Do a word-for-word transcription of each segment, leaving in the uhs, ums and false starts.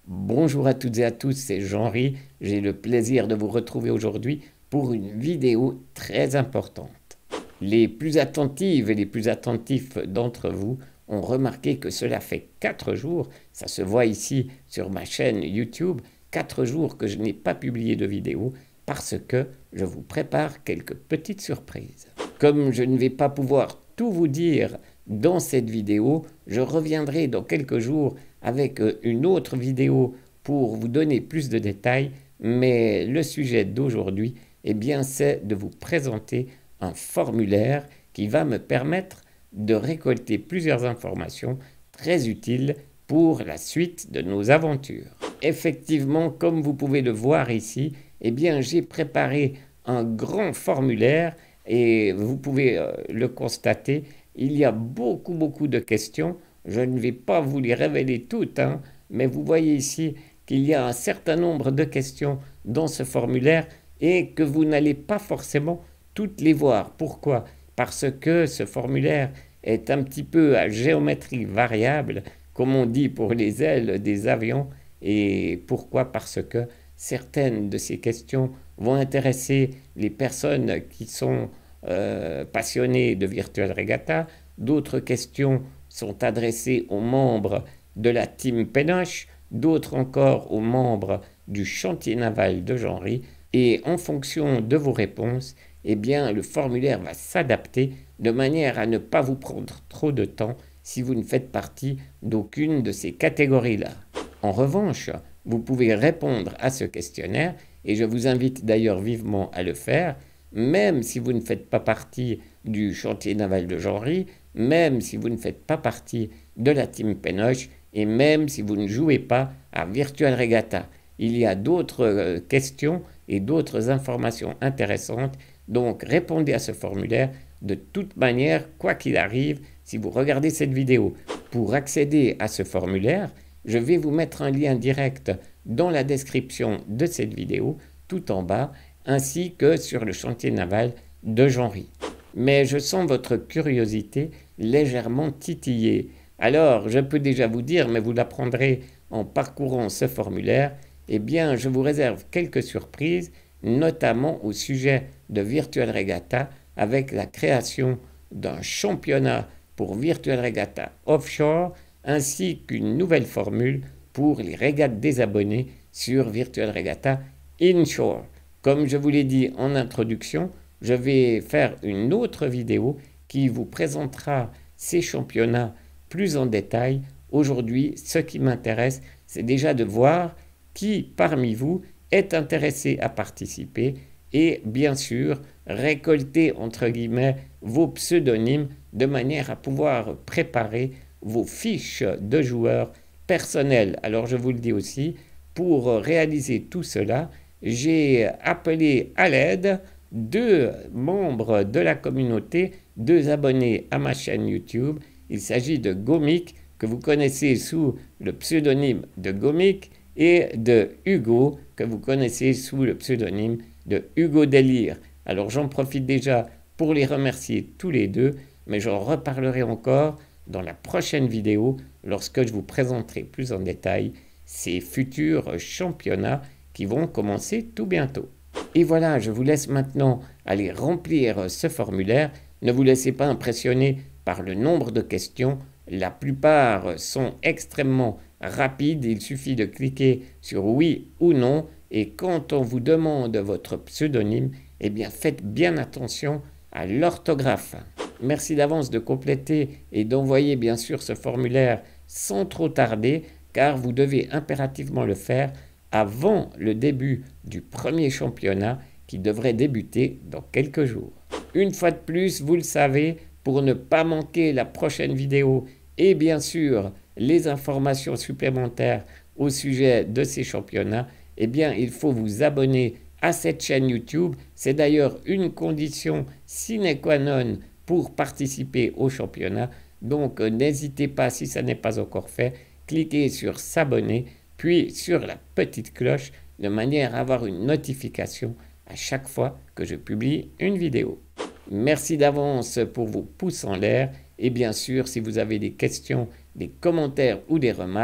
Bonjour à toutes et à tous, c'est Jean-Ry. J'ai le plaisir de vous retrouver aujourd'hui pour une vidéo très importante. Les plus attentives et les plus attentifs d'entre vous ont remarqué que cela fait quatre jours, ça se voit ici sur ma chaîne YouTube, quatre jours que je n'ai pas publié de vidéo parce que je vous prépare quelques petites surprises. Comme je ne vais pas pouvoir tout vous dire dans cette vidéo, je reviendrai dans quelques jours avec une autre vidéo pour vous donner plus de détails, mais le sujet d'aujourd'hui, eh bien, c'est de vous présenter un formulaire qui va me permettre de récolter plusieurs informations très utiles pour la suite de nos aventures. Effectivement, comme vous pouvez le voir ici, eh bien, j'ai préparé un grand formulaire et vous pouvez euh, le constater, il y a beaucoup, beaucoup de questions. Je ne vais pas vous les révéler toutes, hein, mais vous voyez ici qu'il y a un certain nombre de questions dans ce formulaire et que vous n'allez pas forcément toutes les voir. Pourquoi? Parce que ce formulaire est un petit peu à géométrie variable, comme on dit pour les ailes des avions. Et pourquoi? Parce que certaines de ces questions vont intéresser les personnes qui sont euh, passionnées de Virtual Regatta. D'autres questions sont adressées aux membres de la team Pénoche, d'autres encore aux membres du chantier naval de Jean-Ry. Et en fonction de vos réponses, eh bien, le formulaire va s'adapter de manière à ne pas vous prendre trop de temps si vous ne faites partie d'aucune de ces catégories-là. En revanche, vous pouvez répondre à ce questionnaire, et je vous invite d'ailleurs vivement à le faire, même si vous ne faites pas partie du chantier naval de Jean-Ry, même si vous ne faites pas partie de la team Pénoche, et même si vous ne jouez pas à Virtual Regatta. Il y a d'autres euh, questions et d'autres informations intéressantes, donc répondez à ce formulaire de toute manière, quoi qu'il arrive, si vous regardez cette vidéo. Pour accéder à ce formulaire, je vais vous mettre un lien direct dans la description de cette vidéo, tout en bas, ainsi que sur le chantier naval de Jean-Ry. Mais je sens votre curiosité légèrement titillée. Alors, je peux déjà vous dire, mais vous l'apprendrez en parcourant ce formulaire, eh bien, je vous réserve quelques surprises, notamment au sujet de Virtual Regatta, avec la création d'un championnat pour Virtual Regatta Offshore, ainsi qu'une nouvelle formule pour les régates des abonnés sur Virtual Regatta Inshore. Comme je vous l'ai dit en introduction, je vais faire une autre vidéo qui vous présentera ces championnats plus en détail. Aujourd'hui, ce qui m'intéresse, c'est déjà de voir qui parmi vous est intéressé à participer et bien sûr récolter entre guillemets vos pseudonymes de manière à pouvoir préparer vos fiches de joueurs personnels. Alors je vous le dis aussi, pour réaliser tout cela, j'ai appelé à l'aide deux membres de la communauté, deux abonnés à ma chaîne YouTube. Il s'agit de Gomic, que vous connaissez sous le pseudonyme de Gomic, et de Hugo, que vous connaissez sous le pseudonyme de Hugo Délire. Alors j'en profite déjà pour les remercier tous les deux, mais j'en reparlerai encore dans la prochaine vidéo lorsque je vous présenterai plus en détail ces futurs championnats qui vont commencer tout bientôt. Et voilà, je vous laisse maintenant aller remplir ce formulaire. Ne vous laissez pas impressionner par le nombre de questions. La plupart sont extrêmement rapides. Il suffit de cliquer sur oui ou non. Et quand on vous demande votre pseudonyme, eh bien faites bien attention à l'orthographe. Merci d'avance de compléter et d'envoyer bien sûr ce formulaire sans trop tarder, car vous devez impérativement le faire avant le début du premier championnat qui devrait débuter dans quelques jours. Une fois de plus, vous le savez, pour ne pas manquer la prochaine vidéo et bien sûr les informations supplémentaires au sujet de ces championnats, eh bien il faut vous abonner à cette chaîne YouTube. C'est d'ailleurs une condition sine qua non pour participer au championnat. Donc n'hésitez pas, si ça n'est pas encore fait, cliquez sur s'abonner, puis sur la petite cloche, de manière à avoir une notification à chaque fois que je publie une vidéo. Merci d'avance pour vos pouces en l'air et bien sûr, si vous avez des questions, des commentaires ou des remarques,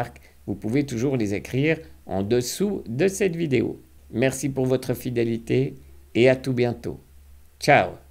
vous pouvez toujours les écrire en dessous de cette vidéo. Merci pour votre fidélité et à tout bientôt. Ciao!